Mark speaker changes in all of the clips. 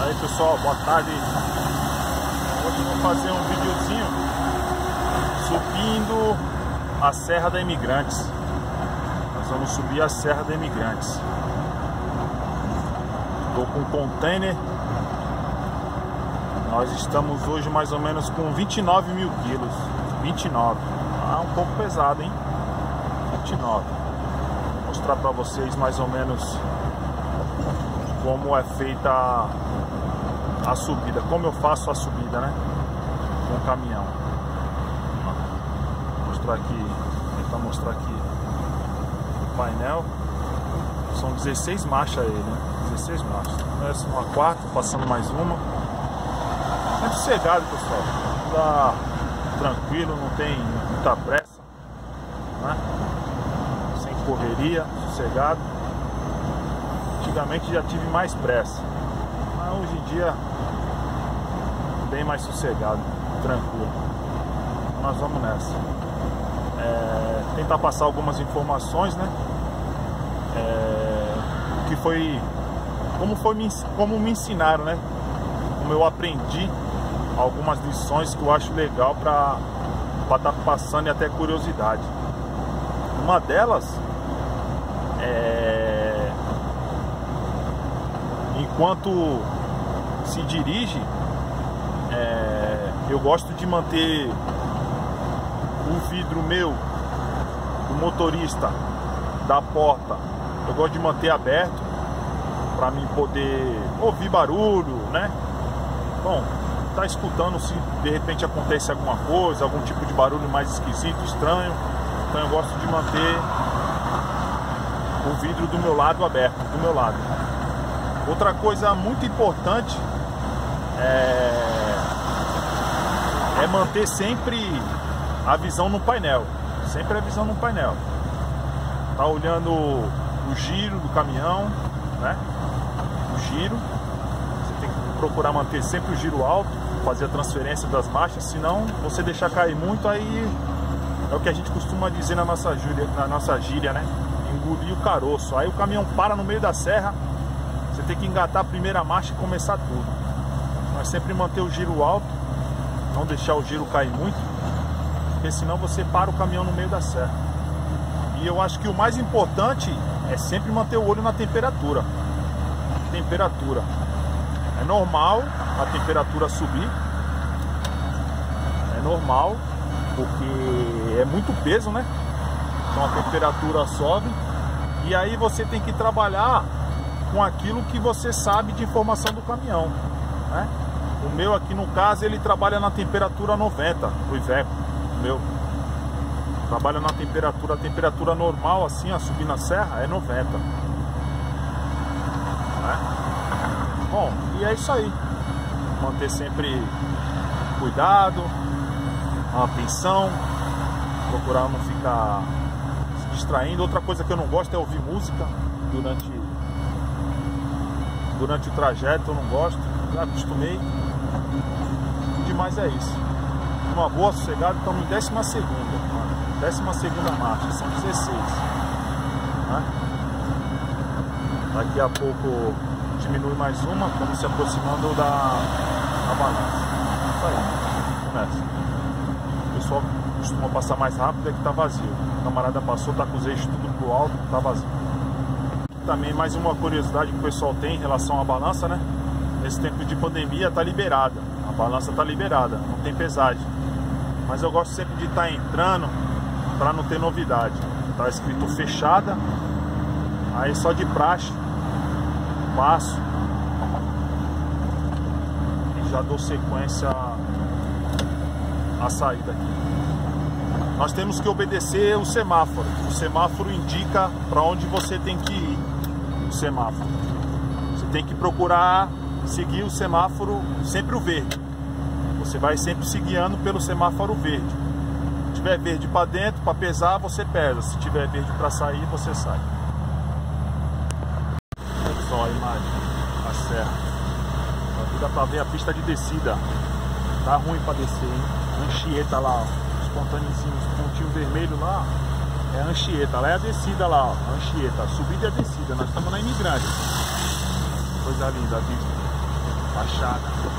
Speaker 1: Aí pessoal, boa tarde. Hoje eu vou fazer um videozinho subindo a Serra da Imigrantes. Nós vamos subir a Serra da Imigrantes. Estou com um container. Nós estamos hoje mais ou menos com 29 mil quilos. 29. Ah, um pouco pesado, hein? 29. Vou mostrar para vocês mais ou menos como é feita a subida, como eu faço a subida, né? Com o caminhão. Vou mostrar aqui, tentar mostrar aqui o painel. São 16 marchas aí, né? 16 marchas. Começa uma quarta, passando mais uma. É sossegado, pessoal. Tá tranquilo, não tem muita pressa, né? Sem correria, sossegado. Antigamente já tive mais pressa, mas hoje em dia bem mais sossegado, tranquilo. Então nós vamos nessa. Tentar passar algumas informações, né? Que foi como me ensinaram, né? Como eu aprendi algumas lições que eu acho legal para estar passando, e até curiosidade. Uma delas enquanto se dirige, eu gosto de manter o vidro meu, do motorista, da porta, eu gosto de manter aberto para mim poder ouvir barulho, né? Bom, tá escutando se de repente acontece alguma coisa, algum tipo de barulho mais esquisito, estranho. Então eu gosto de manter o vidro do meu lado aberto, do meu lado. Outra coisa muito importante é manter sempre a visão no painel. Sempre a visão no painel. Tá olhando o giro do caminhão, né? O giro. Você tem que procurar manter sempre o giro alto, fazer a transferência das marchas, senão você deixar cair muito, aí é o que a gente costuma dizer na nossa gíria, né? Engolir o caroço. Aí o caminhão para no meio da serra. Você tem que engatar a primeira marcha e começar tudo. Mas sempre manter o giro alto, não deixar o giro cair muito, porque senão você para o caminhão no meio da serra. E eu acho que o mais importante é sempre manter o olho na temperatura. Temperatura. É normal a temperatura subir. É normal, porque é muito peso, né? Então a temperatura sobe. E aí você tem que trabalhar com aquilo que você sabe de informação do caminhão, né? O meu aqui no caso, ele trabalha na temperatura 90, o Iveco. O meu trabalha na temperatura, a temperatura normal assim, a subir na serra é 90, né? Bom, e é isso aí. Manter sempre cuidado, atenção, procurar não ficar se distraindo. Outra coisa que eu não gosto é ouvir música durante o trajeto, eu não gosto, já acostumei. O demais é isso. Uma boa, sossegada, estamos em 12ª, 12ª marcha, são 16, né? Daqui a pouco diminui mais uma, estamos se aproximando da balança. Isso aí, começa. O pessoal costuma passar mais rápido, é que tá vazio. O camarada passou, tá com os eixos tudo pro alto, tá vazio. Também mais uma curiosidade que o pessoal tem em relação à balança, né? Nesse tempo de pandemia tá liberada, a balança tá liberada, não tem pesagem. Mas eu gosto sempre de estar entrando para não ter novidade. Tá escrito fechada, aí só de praxe passo e já dou sequência à saída aqui. Nós temos que obedecer o semáforo. O semáforo indica para onde você tem que ir. O semáforo. Você tem que procurar seguir o semáforo, sempre o verde. Você vai sempre se guiando pelo semáforo verde. Se tiver verde para dentro, para pesar, você pesa. Se tiver verde para sair, você sai. Olha só a imagem, a serra. Aqui dá para ver a pista de descida. Tá ruim para descer, hein? Anchieta lá, ó. Os pontinhos vermelhos lá. É a Anchieta, lá é a descida lá, ó. A Anchieta, a subida e a descida. Nós estamos na Imigrante. Coisa linda a vista. Baixada.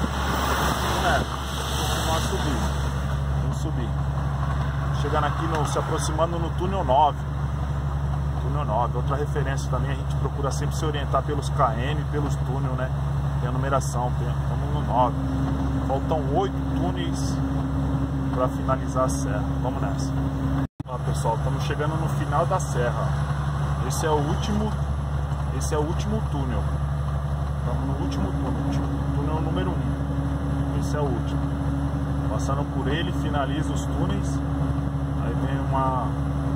Speaker 1: Vamos subir. Vamos subir. Chegando aqui, se aproximando no túnel 9. Túnel 9. Outra referência também, a gente procura sempre se orientar pelos KM, pelos túneis, né? Tem a numeração, estamos no 9. Faltam 8 túneis para finalizar a serra. Vamos nessa. Ó, pessoal, estamos chegando no final da serra. Esse é o último túnel. Estamos no último túnel número 1. Esse é o último. Passando por ele, finaliza os túneis. Aí vem uma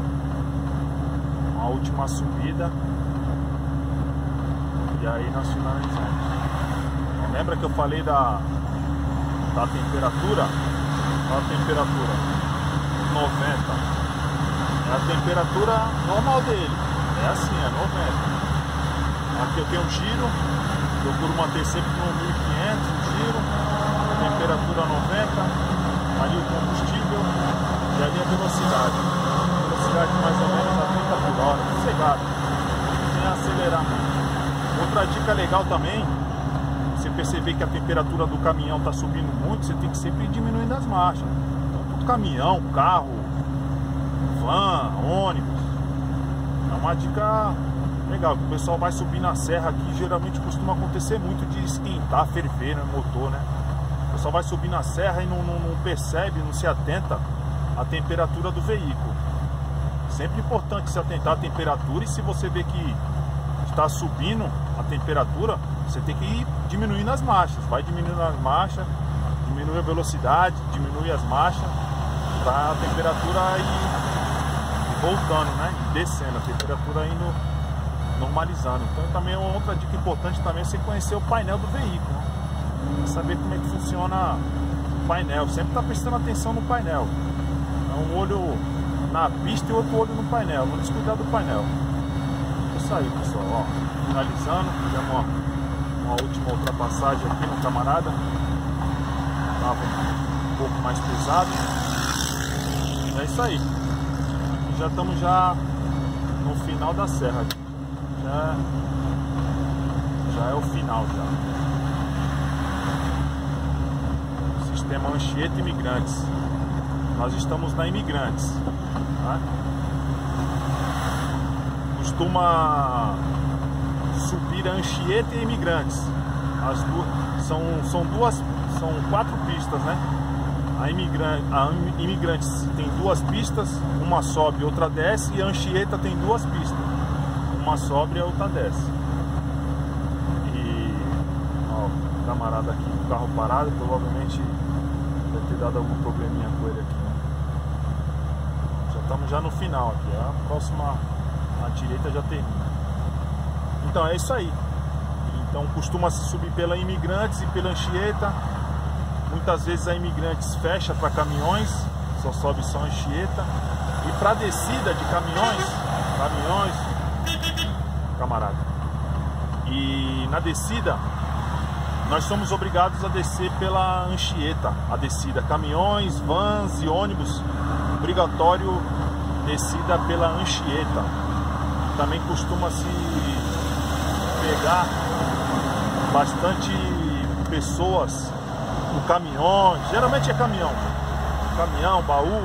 Speaker 1: última subida. E aí nós finalizamos. Então, lembra que eu falei da temperatura? Olha a temperatura 90. É a temperatura normal dele. É assim, é 90. Aqui eu tenho um giro, procuro manter sempre no 1500 o giro, temperatura 90, ali o combustível e ali a velocidade. Velocidade mais ou menos a 30 por hora, sossegado, sem acelerar muito. Outra dica legal também, você perceber que a temperatura do caminhão está subindo muito, você tem que sempre ir diminuindo as marchas. Então, todo caminhão, carro, van, ônibus, é uma dica legal. O pessoal vai subir na serra aqui, geralmente costuma acontecer muito de esquentar, ferver no motor, né? O pessoal vai subir na serra e não percebe, não se atenta à temperatura do veículo. Sempre importante se atentar à temperatura, e se você vê que está subindo a temperatura, você tem que ir diminuindo as marchas. Vai diminuindo as marchas, diminui a velocidade, diminui as marchas, para a temperatura ir voltando, né? Descendo, a temperatura indo normalizando. Então também uma outra dica importante também é você conhecer o painel do veículo, né? Saber como é que funciona o painel. Sempre está prestando atenção no painel. Então, um olho na pista e outro olho no painel. Não descuidar do painel. Isso aí, pessoal. Ó, finalizando, fizemos uma última ultrapassagem aqui no camarada. Estava um pouco mais pesado. É isso aí. Já estamos no final da serra aqui. Já é o final já. Sistema Anchieta Imigrantes. Nós estamos na Imigrantes, tá? Costuma subir a Anchieta e Imigrantes. As duas são 4 pistas, né? A Imigrantes tem 2 pistas, uma sobe e outra desce, e a Anchieta tem 2 pistas. Uma sobe e a outra desce. E ó, o camarada aqui com o carro parado, provavelmente deve ter dado algum probleminha com ele aqui, né? Já estamos já no final aqui. A próxima à direita já termina. Então é isso aí. Então costuma-se subir pela Imigrantes e pela Anchieta. Muitas vezes a Imigrantes fecha para caminhões, só sobe só Anchieta. E para descida de caminhões, camarada, e na descida nós somos obrigados a descer pela Anchieta, a descida, caminhões, vans e ônibus, obrigatório descida pela Anchieta. Também costuma-se pegar bastante pessoas no caminhão, geralmente é caminhão, baú,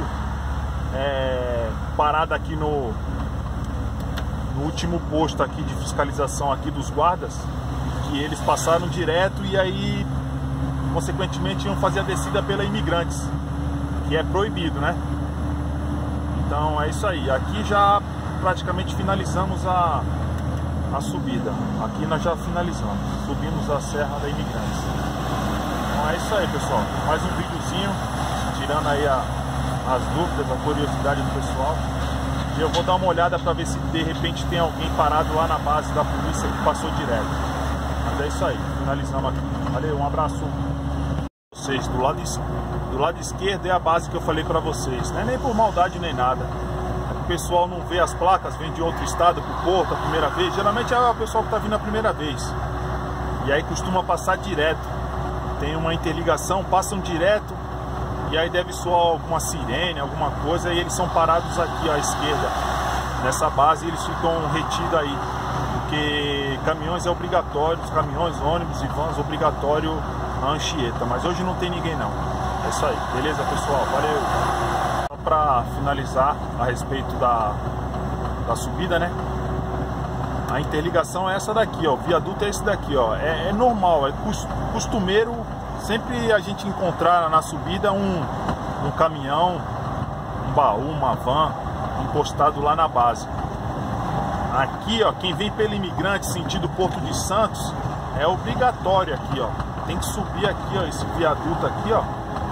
Speaker 1: parada aqui no último posto aqui de fiscalização aqui dos guardas, que eles passaram direto e aí consequentemente iam fazer a descida pela Imigrantes, que é proibido, né? Então é isso aí. Aqui já praticamente finalizamos a subida. Aqui nós já finalizamos, subimos a Serra da Imigrantes. Então é isso aí, pessoal. Mais um videozinho tirando aí as dúvidas, a curiosidade do pessoal. E eu vou dar uma olhada para ver se de repente tem alguém parado lá na base da polícia que passou direto. Mas é isso aí, finalizamos aqui. Valeu, um abraço. Vocês, do lado esquerdo é a base que eu falei para vocês. Não é nem por maldade nem nada. O pessoal não vê as placas, vem de outro estado pro porto a primeira vez. Geralmente é o pessoal que está vindo a primeira vez. E aí costuma passar direto. Tem uma interligação, passam direto. E aí deve soar alguma sirene, alguma coisa, e eles são parados aqui à esquerda. Nessa base eles ficam retidos aí, porque porque caminhões é obrigatório, os caminhões, ônibus e vans obrigatório a Anchieta, mas hoje não tem ninguém não. É isso aí, beleza pessoal? Valeu! Só para finalizar a respeito da subida, né? A interligação é essa daqui, ó. O viaduto é esse daqui, ó. É normal, é costumeiro sempre a gente encontrar na subida um caminhão, um baú, uma van encostado lá na base. Aqui, ó, quem vem pelo Imigrante sentido Porto de Santos é obrigatório aqui, ó. Tem que subir aqui, ó, esse viaduto aqui, ó.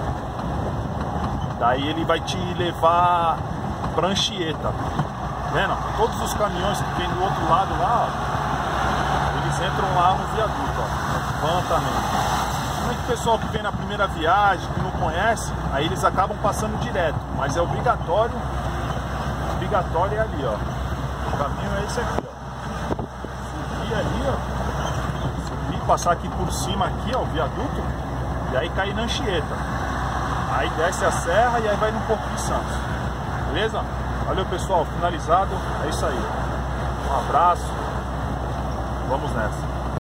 Speaker 1: Daí ele vai te levar pra Anchieta. Vendo? Todos os caminhões que vêm do outro lado lá, ó, eles entram lá no viaduto, ó. Van também. Como é que o pessoal que vem na primeira viagem, que não conhece, aí eles acabam passando direto. Mas é obrigatório. Obrigatório é ali, ó. O caminho é esse aqui, ó. Subir ali, ó. Subir, passar aqui por cima aqui, ó, o viaduto. E aí cair na Anchieta. Aí desce a serra e aí vai no Porto de Santos. Beleza? Valeu pessoal, finalizado, é isso aí. Um abraço, vamos nessa.